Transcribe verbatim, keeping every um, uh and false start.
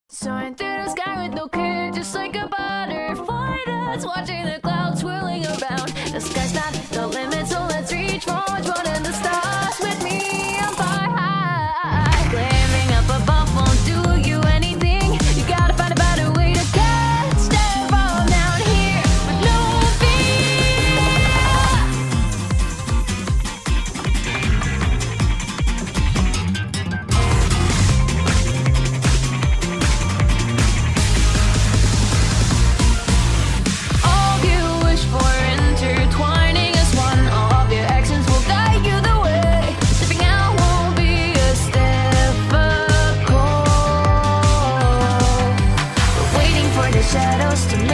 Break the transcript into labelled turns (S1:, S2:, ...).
S1: Soaring through the sky with no care, just like a butterfly that's watching the clouds swirling around. The sky's not the limit, so let's reach for one in the stars with me. I'm far high, glaring up above won't do you anything. You gotta find a better way to get step on down here with no shadows to